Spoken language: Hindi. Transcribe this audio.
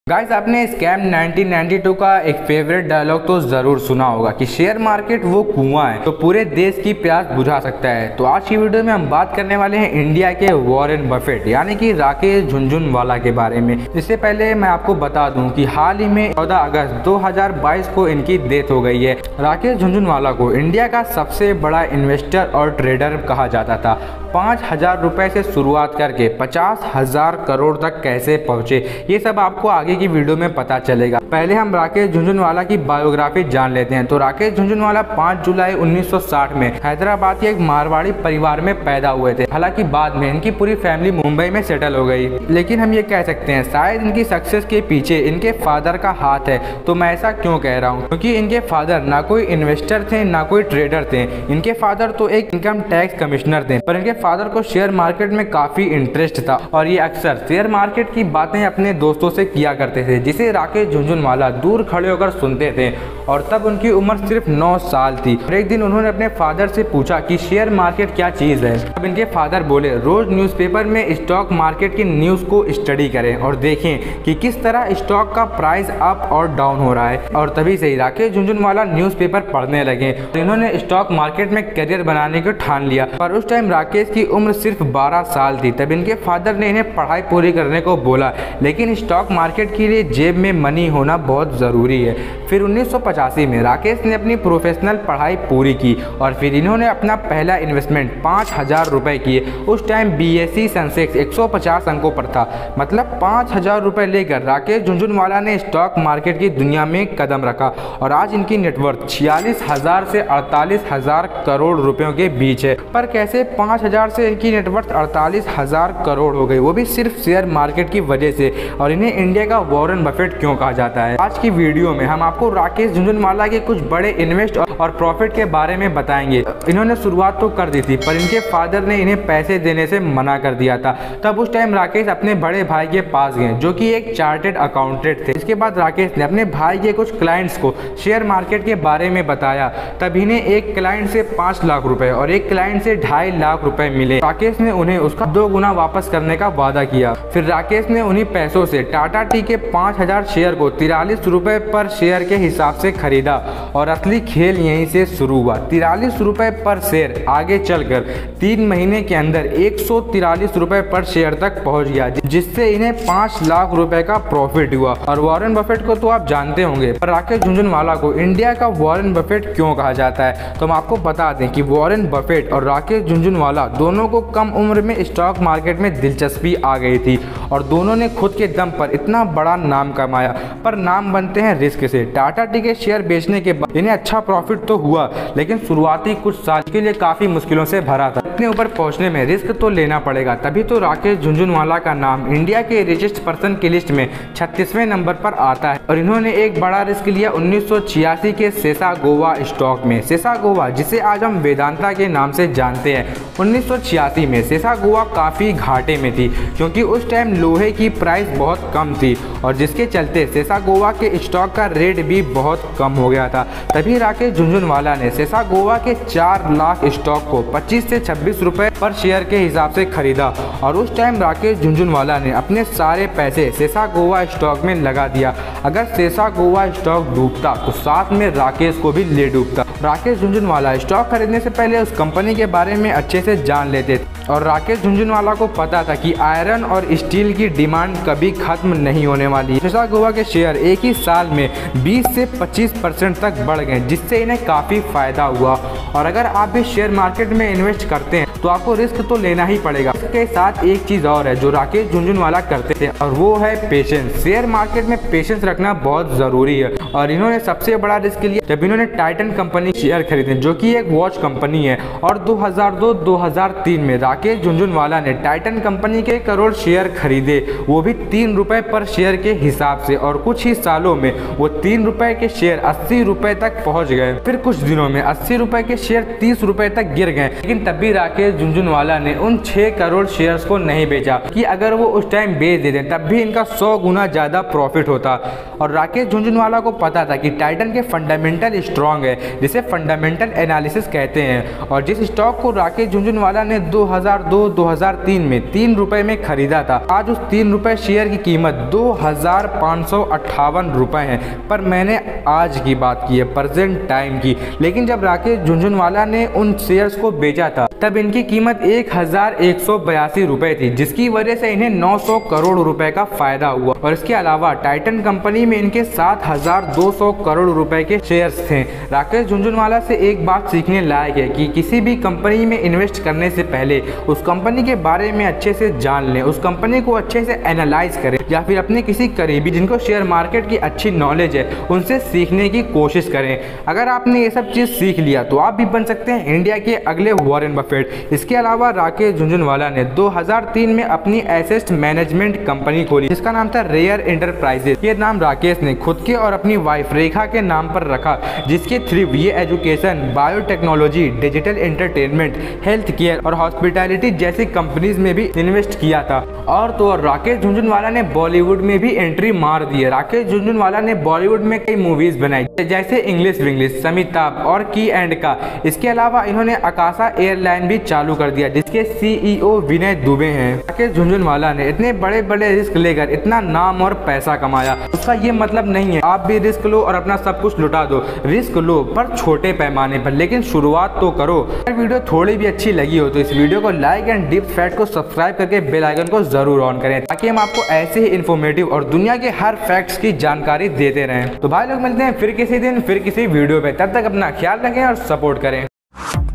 गाइस, आपने स्कैम 1992 का एक फेवरेट डायलॉग तो जरूर सुना होगा कि शेयर मार्केट वो कुआं है तो पूरे देश की प्यास बुझा सकता है। तो आज की वीडियो में हम बात करने वाले हैं इंडिया के वॉरेन बफेट यानी कि राकेश झुनझुनवाला के बारे में। इससे पहले मैं आपको बता दूं कि हाल ही में 14 अगस्त 2022 को इनकी डेथ हो गई है। राकेश झुनझुनवाला को इंडिया का सबसे बड़ा इन्वेस्टर और ट्रेडर कहा जाता था। 5,000 रुपए से शुरुआत करके 50,000 करोड़ तक कैसे पहुंचे, ये सब आपको आगे की वीडियो में पता चलेगा। पहले हम राकेश झुनझुनवाला की बायोग्राफी जान लेते हैं। तो राकेश झुनझुनवाला 5 जुलाई 1960 में हैदराबाद के एक मारवाड़ी परिवार में पैदा हुए थे। हालांकि बाद में इनकी पूरी फैमिली मुंबई में सेटल हो गई, लेकिन हम ये कह सकते हैं शायद इनकी सक्सेस के पीछे इनके फादर का हाथ है। तो मैं ऐसा क्यों कह रहा हूँ, क्योंकि इनके फादर ना कोई इन्वेस्टर थे ना कोई ट्रेडर थे। इनके फादर तो एक इनकम टैक्स कमिश्नर थे, पर इनके फादर को शेयर मार्केट में काफी इंटरेस्ट था और ये अक्सर शेयर मार्केट की बातें अपने दोस्तों से किया करते थे, जिसे राकेश झुनझुनवाला दूर खड़े होकर सुनते थे। और तब उनकी उम्र सिर्फ 9 साल थी। और एक दिन उन्होंने अपने फादर से पूछा कि शेयर मार्केट क्या चीज है। अब इनके फादर बोले, रोज न्यूज़पेपर में स्टॉक मार्केट की न्यूज को स्टडी करें और देखें कि किस तरह स्टॉक का प्राइस अप और डाउन हो रहा है। और तभी से ही राकेश झुनझुनवाला न्यूज़पेपर पढ़ने लगे। इन्होंने स्टॉक मार्केट में करियर बनाने को ठान लिया। पर उस टाइम राकेश की उम्र सिर्फ 12 साल थी। तब इनके फादर ने इन्हें पढ़ाई पूरी करने को बोला, लेकिन स्टॉक मार्केट के लिए जेब में मनी होना बहुत ज़रूरी है। फिर 1985 में राकेश ने अपनी प्रोफेशनल पढ़ाई पूरी की और फिर इन्होंने अपना पहला इन्वेस्टमेंट 5,000 रुपये किए। उस टाइम BSE सेंसेक्स 150 अंकों पर था, मतलब 5,000 रुपये लेकर राकेश झुनझुनवाला ने स्टॉक मार्केट की दुनिया में कदम रखा। और आज इनकी नेटवर्थ 46,000 से 48,000 करोड़ रुपयों के बीच है। पर कैसे 5,000 से इनकी नेटवर्थ 48,000 करोड़ हो गई, वो भी सिर्फ शेयर मार्केट की वजह से। और इन्हें इंडिया का वॉरेन बफेट क्यों कहा जाता है, आज की वीडियो में हम आपको राकेश झुनझुनवाला के कुछ बड़े इन्वेस्ट और प्रॉफिट के बारे में बताएंगे। इन्होंने शुरुआत तो कर दी थी, पर इनके फादर ने इन्हें पैसे देने से मना कर दिया था। तब उस टाइम राकेश अपने बड़े भाई के पास गए, जो कि एक चार्टेड अकाउंटेंट थे। इसके बाद राकेश ने अपने भाई के कुछ क्लाइंट्स को शेयर मार्केट के बारे में बताया। तब इन्हें एक क्लाइंट से 5 लाख रुपए और एक क्लाइंट से 2.5 लाख रुपए मिले। राकेश ने उन्हें उसका 2 गुना वापस करने का वादा किया। फिर राकेश ने उन्हीं पैसों से टाटा टी के 5,000 शेयर को 43 रुपए पर शेयर के हिसाब से खरीदा। और असली खेल यहीं से शुरू हुआ। 43 रुपए पर शेयर आगे चलकर 3 महीने के अंदर 143 रुपए पर शेयर तक पहुंच गया, जिससे इन्हें 5 लाख रुपए का प्रॉफिट हुआ। और वॉरेन बफेट को तो आप जानते होंगे, पर राकेश झुनझुनवाला को इंडिया का वॉरेन बफेट क्यों कहा जाता है, तो हम आपको बता दें कि वॉरेन बफेट और राकेश झुनझुनवाला दोनों को कम उम्र में स्टॉक मार्केट में दिलचस्पी आ गई थी और दोनों ने खुद के दम पर इतना बड़ा नाम कमाया। पर नाम बनते हैं रिस्क से। टाटा टी के शेयर बेचने के बाद इन्हें अच्छा प्रॉफिट तो हुआ, लेकिन शुरुआती कुछ साल के लिए काफी मुश्किलों से भरा था। इतने ऊपर पहुंचने में रिस्क तो लेना पड़ेगा, तभी तो राकेश झुनझुनवाला का नाम इंडिया के रिचेस्ट पर्सन की लिस्ट में 36वें नंबर पर आता है। और इन्होंने एक बड़ा रिस्क लिया 1986 के सेसा गोवा स्टॉक में। सेसा गोवा, जिसे आज हम वेदांता के नाम से जानते हैं, 1986 में सेसा गोवा काफी घाटे में थी, क्योंकि उस टाइम लोहे की प्राइस बहुत कम थी और जिसके चलते सेसा गोवा के स्टॉक का रेट भी बहुत कम हो गया था। तभी राकेश झुनझुनवाला ने सेसा गोवा के 4 लाख स्टॉक को 25 से 26 रुपए पर शेयर के हिसाब से खरीदा। और उस टाइम राकेश झुनझुनवाला ने अपने सारे पैसे सेसा गोवा स्टॉक में लगा दिया। अगर सेसा गोवा स्टॉक डूबता तो साथ में राकेश को भी ले डूबता। राकेश झुनझुनवाला स्टॉक खरीदने से पहले उस कंपनी के बारे में अच्छे से जान लेते थे और राकेश झुनझुनवाला को पता था कि आयरन और स्टील की डिमांड कभी खत्म नहीं होने वाली है। सेसा गोवा के शेयर एक ही साल में 20 से 25% तक बढ़ गए, जिससे इन्हें काफ़ी फायदा हुआ। और अगर आप भी शेयर मार्केट में इन्वेस्ट करते हैं तो आपको रिस्क तो लेना ही पड़ेगा। इसके साथ एक चीज़ और है जो राकेश झुनझुनवाला करते थे, और वो है पेशेंस। शेयर मार्केट में पेशेंस रखना बहुत ज़रूरी है। और इन्होंने सबसे बड़ा रिस्क लिया जब इन्होंने टाइटन कंपनी शेयर खरीदे, जो कि एक वॉच कंपनी है। और 2002-2003 में राकेश झुनझुनवाला ने टाइटन कंपनी के करोड़ शेयर खरीदे, वो भी 3 रुपए पर शेयर के हिसाब से। और कुछ ही सालों में वो 3 रुपए के शेयर 80 रुपए तक पहुंच गए। फिर कुछ दिनों में 80 रुपए के शेयर 30 रुपए तक गिर गए, लेकिन तब भी राकेश राकेश झुनझुनवाला ने उन 6 करोड़ शेयर्स को नहीं बेचा कि अगर वो उस टाइम बेच देते तब भी इनका 100 गुना ज़्यादा प्रॉफिट होता। और राकेश झुनझुनवाला को पता था कि टाइटन के फंडामेंटल स्ट्रॉन्ग है, जिसे फंडामेंटल एनालिसिस कहते हैं। और जिस स्टॉक को राकेश झुनझुनवाला ने 2002-2003 में 3 रुपये में खरीदा था, आज उस 3 रुपये शेयर की कीमत 2558 रुपये है। पर मैंने आज की बात की है, प्रेजेंट टाइम की। लेकिन जब राकेश झुनझुनवाला ने उन शेयर्स को बेचा था तब इनकी कीमत 1182 रुपये थी, जिसकी वजह से इन्हें 900 करोड़ रुपए का फायदा हुआ। और इसके अलावा टाइटन कंपनी में इनके 7200 करोड़ रुपए के शेयर्स थे। राकेश झुनझुनवाला से एक बात सीखने लायक है कि किसी भी कंपनी में इन्वेस्ट करने से पहले उस कंपनी के बारे में अच्छे से जान लें, उस कंपनी को अच्छे से एनालाइज करें, या फिर अपने किसी करीबी जिनको शेयर मार्केट की अच्छी नॉलेज है उनसे सीखने की कोशिश करें। अगर आपने ये सब चीज़ सीख लिया तो आप भी बन सकते हैं इंडिया के अगले वॉरेन बफेट। इसके अलावा राकेश झुनझुनवाला ने 2003 में अपनी एसेट मैनेजमेंट कंपनी खोली जिसका नाम था रेयर एंटरप्राइजेस। ये नाम राकेश ने खुद के और अपनी वाइफ रेखा के नाम पर रखा, जिसके थ्रू ये education, biotechnology, digital entertainment, health care और हॉस्पिटैलिटी जैसी कंपनीज में भी इन्वेस्ट किया था। और तो और राकेश झुनझुनवाला ने बॉलीवुड में भी एंट्री मार दी है। राकेश झुनझुनवाला ने बॉलीवुड में कई मूवीज बनाई जैसे इंग्लिश विंग्लिश, समिताभ और की एंड का। इसके अलावा इन्होंने आकाशा एयरलाइन भी चालू कर दिया जिसके CEO विनय दुबे हैं। राकेश झुनझुनवाला ने इतने बड़े बड़े रिस्क लेकर इतना नाम और पैसा कमाया। उसका ये मतलब नहीं है आप भी रिस्क लो और अपना सब कुछ लुटा दो। रिस्क लो पर छोटे पैमाने पर, लेकिन शुरुआत तो करो। अगर वीडियो थोड़ी भी अच्छी लगी हो तो इस वीडियो को लाइक एंड डीप फैक्ट को सब्सक्राइब करके बेल आइकन को जरूर ऑन करें ताकि हम आपको ऐसे ही इन्फॉर्मेटिव और दुनिया के हर फैक्ट्स की जानकारी देते रहें। तो भाई लोग मिलते हैं फिर किसी दिन फिर किसी वीडियो पे। तब तक अपना ख्याल रखें और सपोर्ट करें।